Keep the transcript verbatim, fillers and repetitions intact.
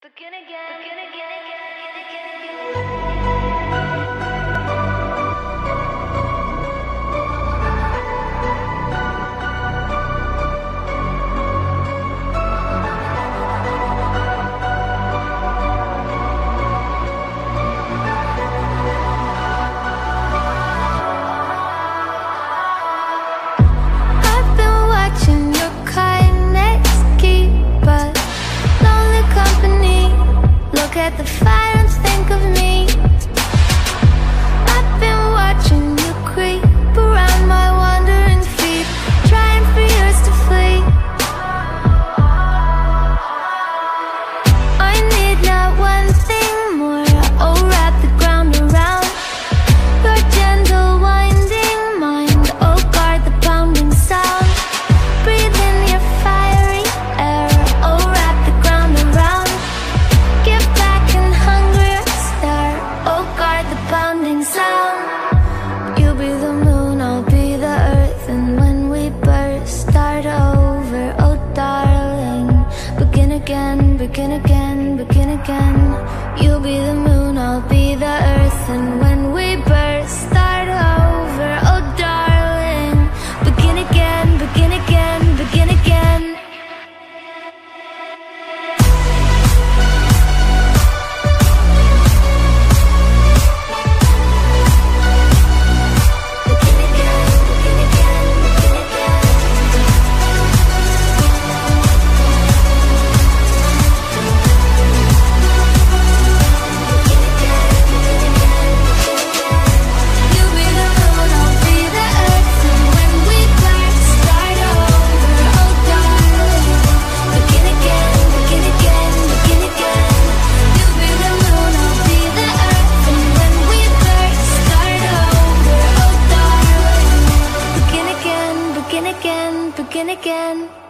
Begin again, begin again, again, again, again. I've been watching your kindness keep us lonely company. Look at the fire and think of me. I've been watching you creep around my wandering feet, trying for years to flee. I need not one thing more. Oh, wrap the ground around your gentle winding mind. Oh, guard the pounding sound. Breathe in your fiery air. Oh, wrap the ground around. Give back and hungrier stare. Oh, guard the pounding sound. You'll be the moon, I'll be the earth, and when we burst, start over. Oh, darling, begin again, begin again, begin again. You'll be the moon, I'll be the earth, and when we burst, start over. Oh, darling, begin again, begin again, begin again. Begin again, begin again, begin again. You'll be the moon, I'll be the earth, and when we burst, start over. Oh, darling, begin again, begin again, begin again. You'll be the moon, I'll be the earth, and when we burst, start over. Oh, darling, begin again, begin again, begin again.